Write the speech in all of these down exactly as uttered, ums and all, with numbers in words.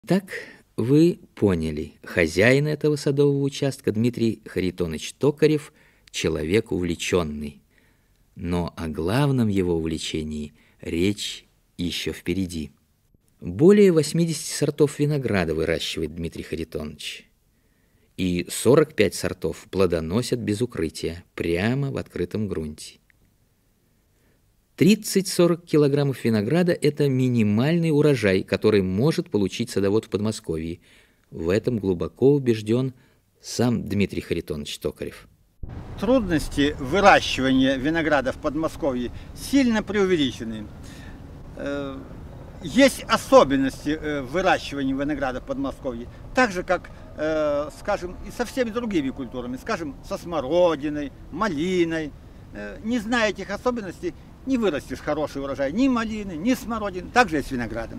Так вы поняли, хозяин этого садового участка Дмитрий Харитонович Токарев – человек увлеченный. Но о главном его увлечении речь еще впереди. Более восьмидесяти сортов винограда выращивает Дмитрий Харитонович. И сорок пять сортов плодоносят без укрытия, прямо в открытом грунте. тридцать-сорок килограммов винограда – это минимальный урожай, который может получить садовод в Подмосковье. В этом глубоко убежден сам Дмитрий Харитонович Токарев. Трудности выращивания винограда в Подмосковье сильно преувеличены. Есть особенности выращивания винограда в Подмосковье, так же, как, скажем, и со всеми другими культурами, скажем, со смородиной, малиной. Не зная этих особенностей, не вырастешь хороший урожай ни малины, ни смородины, также и с виноградом.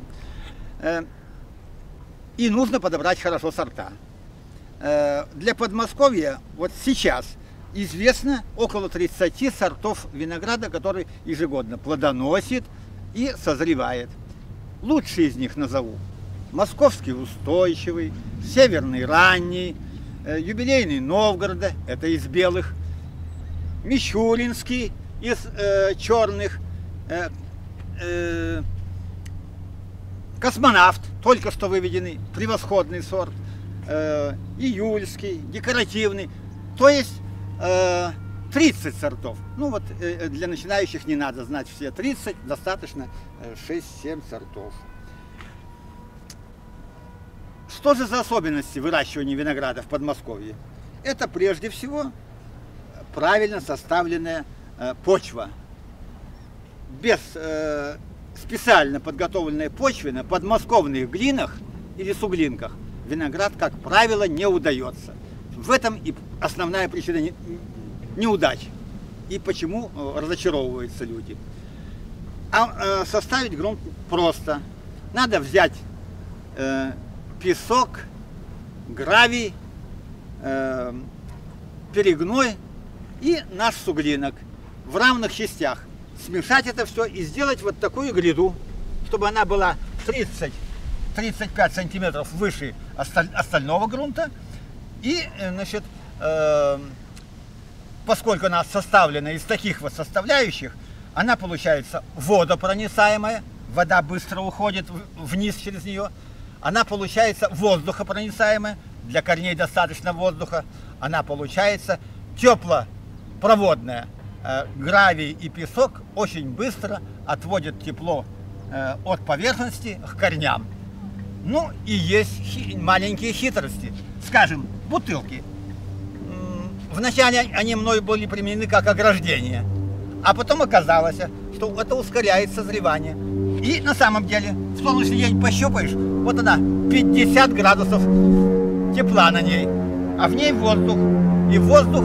И нужно подобрать хорошо сорта. Для Подмосковья вот сейчас известно около тридцати сортов винограда, который ежегодно плодоносит и созревает. Лучшие из них назову: Московский устойчивый, Северный ранний, Юбилейный Новгорода, это из белых, Мичуринский из э, черных, э, э, Космонавт, только что выведенный, превосходный сорт, э, Июльский, декоративный, то есть э, тридцать сортов. Ну вот э, для начинающих не надо знать все тридцать, достаточно э, шесть-семь сортов. Что же за особенности выращивания винограда в Подмосковье? Это прежде всего правильно составленная э, почва. Без э, специально подготовленной почвы на подмосковных глинах или суглинках виноград, как правило, не удается. В этом и основная причина не, неудач. И почему э, разочаровываются люди. А э, составить грунт просто. Надо взять э, песок, гравий, э, перегной и наш суглинок в равных частях. Смешать это все и сделать вот такую гряду, чтобы она была тридцать-тридцать пять сантиметров выше остального грунта. И, значит, э, поскольку она составлена из таких вот составляющих, она получается водопроницаемая, вода быстро уходит вниз через нее. Она получается воздухопроницаемая, для корней достаточно воздуха. Она получается теплопроводная. Гравий и песок очень быстро отводят тепло от поверхности к корням. Ну и есть хи- маленькие хитрости. Скажем, бутылки. Вначале они мной были применены как ограждение, а потом оказалось, что это ускоряет созревание. И на самом деле, в солнечный день пощупаешь, вот она, пятьдесят градусов тепла на ней, а в ней воздух. И воздух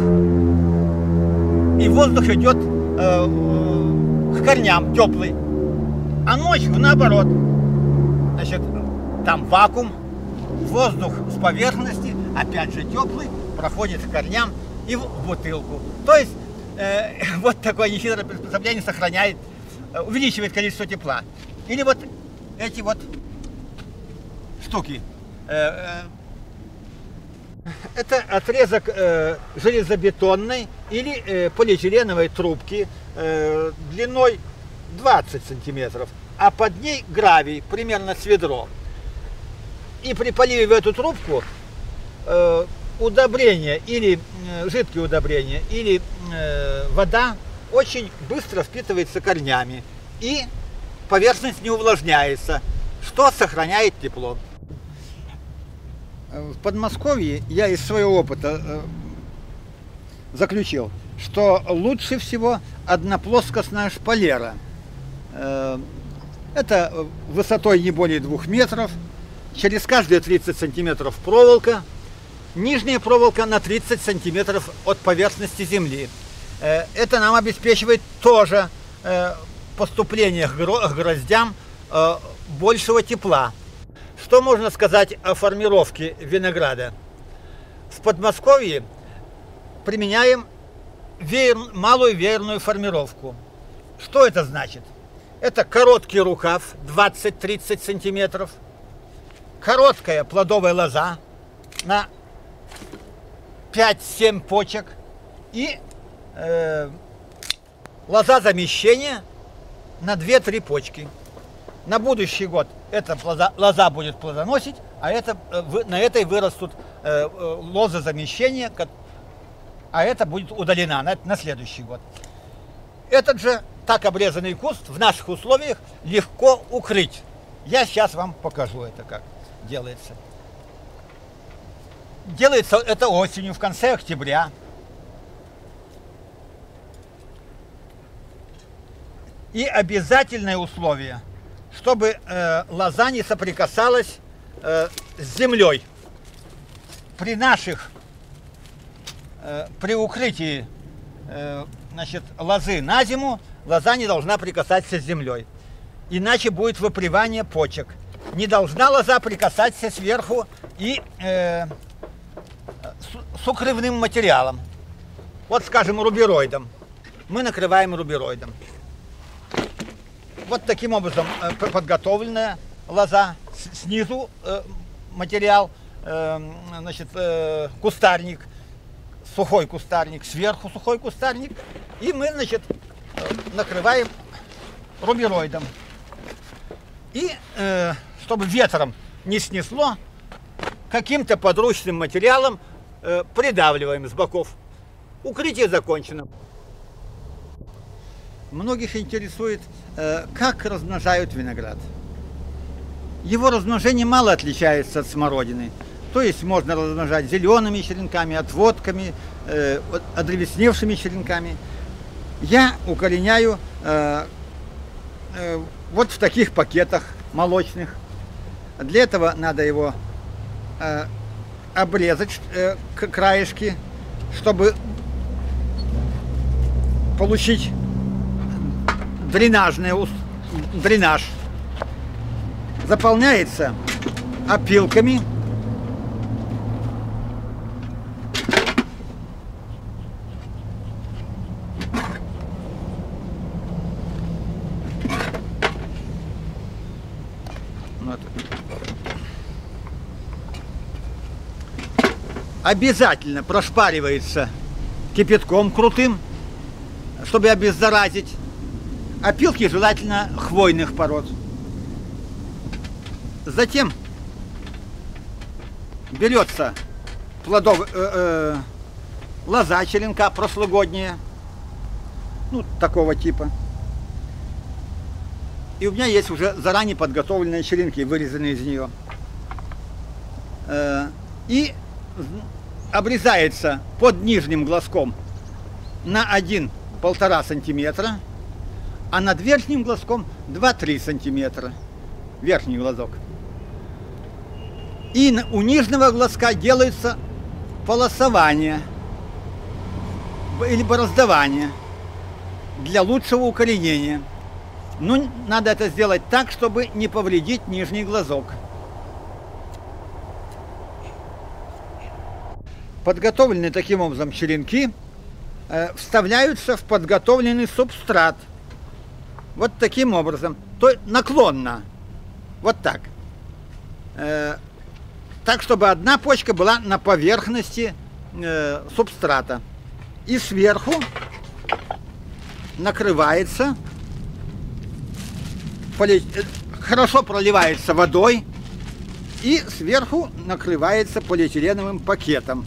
И воздух идет э, к корням теплый, а ночью наоборот. Значит, там вакуум, воздух с поверхности, опять же теплый, проходит к корням и в бутылку. То есть э, вот такое нехитрое приспособление сохраняет, э, увеличивает количество тепла. Или вот эти вот штуки. Э, э, Это отрезок э, железобетонной или э, полиэтиленовой трубки э, длиной двадцать сантиметров, а под ней гравий, примерно с ведро. И при поливе в эту трубку э, удобрение или э, жидкие удобрения или э, вода очень быстро впитывается корнями, и поверхность не увлажняется, что сохраняет тепло. В Подмосковье я из своего опыта э, заключил, что лучше всего одноплоскостная шпалера. Э, это высотой не более двух метров, через каждые тридцать сантиметров проволока, нижняя проволока на тридцать сантиметров от поверхности земли. Э, это нам обеспечивает тоже э, поступление к гроздям э, большего тепла. Что можно сказать о формировке винограда? В Подмосковье применяем веер, малую веерную формировку. Что это значит? Это короткий рукав двадцать-тридцать сантиметров, короткая плодовая лоза на пять-семь почек и э, лоза замещения на две-три почки. На будущий год эта лоза, лоза будет плодоносить, а это, э, на этой вырастут э, лозы замещения, а это будет удалена на, на следующий год. Этот же так обрезанный куст в наших условиях легко укрыть. Я сейчас вам покажу это, как делается. Делается это осенью, в конце октября. И обязательное условие, чтобы э, лоза не соприкасалась э, с землей. При наших, э, при укрытии э, значит, лозы на зиму, лоза не должна прикасаться с землей. Иначе будет выпривание почек. Не должна лоза прикасаться сверху и э, с, с укрывным материалом. Вот, скажем, рубероидом. Мы накрываем рубероидом. Вот таким образом э, подготовленная лоза. С, снизу э, материал, э, значит, э, кустарник, сухой кустарник, сверху сухой кустарник. И мы, значит, э, накрываем рубероидом. И, э, чтобы ветром не снесло, каким-то подручным материалом э, придавливаем с боков. Укрытие закончено. Многих интересует, э, как размножают виноград. Его размножение мало отличается от смородины. То есть можно размножать зелеными черенками, отводками, э, одревесневшими черенками. Я укореняю э, э, вот в таких пакетах молочных. Для этого надо его э, обрезать э, к краешки, чтобы получить дренажный дренаж. Заполняется опилками. Вот. Обязательно прошпаривается кипятком крутым, чтобы обеззаразить. Опилки желательно хвойных пород. Затем берется плодов, э, э, лоза черенка прошлогодняя, ну, такого типа. И у меня есть уже заранее подготовленные черенки, вырезанные из нее. Э, и обрезается под нижним глазком на один-полтора сантиметра, а над верхним глазком два-три сантиметра. Верхний глазок. И у нижнего глазка делается полосование или бороздование для лучшего укоренения. Но надо это сделать так, чтобы не повредить нижний глазок. Подготовленные таким образом черенки э, вставляются в подготовленный субстрат. Вот таким образом, то наклонно, вот так. Э, так, чтобы одна почка была на поверхности э, субстрата. И сверху накрывается, поле, хорошо проливается водой, и сверху накрывается полиэтиленовым пакетом.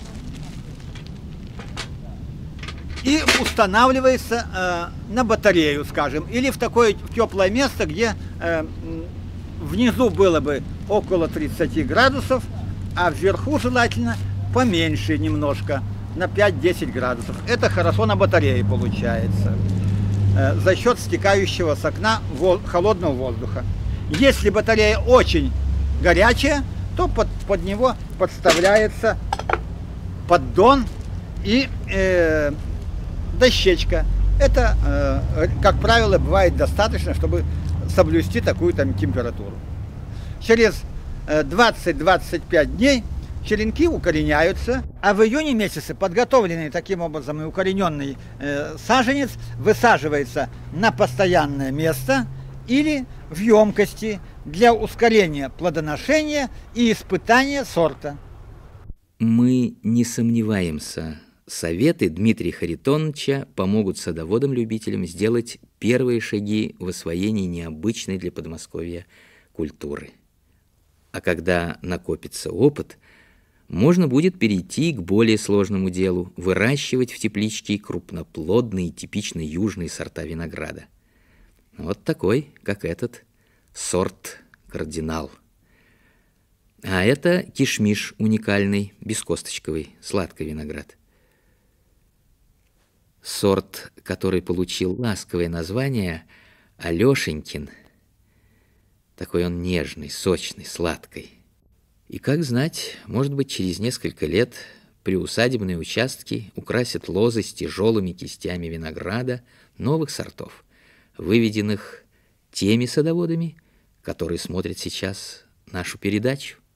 И устанавливается э, на батарею, скажем, или в такое теплое место, где э, внизу было бы около тридцати градусов, а вверху желательно поменьше немножко, на пять-десять градусов. Это хорошо на батарее получается, э, за счет стекающего с окна вол- холодного воздуха. Если батарея очень горячая, то под, под него подставляется поддон и э, дощечка. Это, э, как правило, бывает достаточно, чтобы соблюсти такую там температуру. Через двадцать-двадцать пять дней черенки укореняются, а в июне месяце подготовленный таким образом и укорененный э, саженец высаживается на постоянное место или в емкости для ускорения плодоношения и испытания сорта. Мы не сомневаемся, советы Дмитрия Харитоновича помогут садоводам-любителям сделать первые шаги в освоении необычной для Подмосковья культуры. А когда накопится опыт, можно будет перейти к более сложному делу – выращивать в тепличке крупноплодные, типично южные сорта винограда. Вот такой, как этот, сорт «Кардинал». А это кишмиш уникальный, бескосточковый, сладкий виноград. Сорт, который получил ласковое название Алешенькин. Такой он нежный, сочный, сладкий. И, как знать, может быть, через несколько лет приусадебные участки украсят лозы с тяжелыми кистями винограда новых сортов, выведенных теми садоводами, которые смотрят сейчас нашу передачу.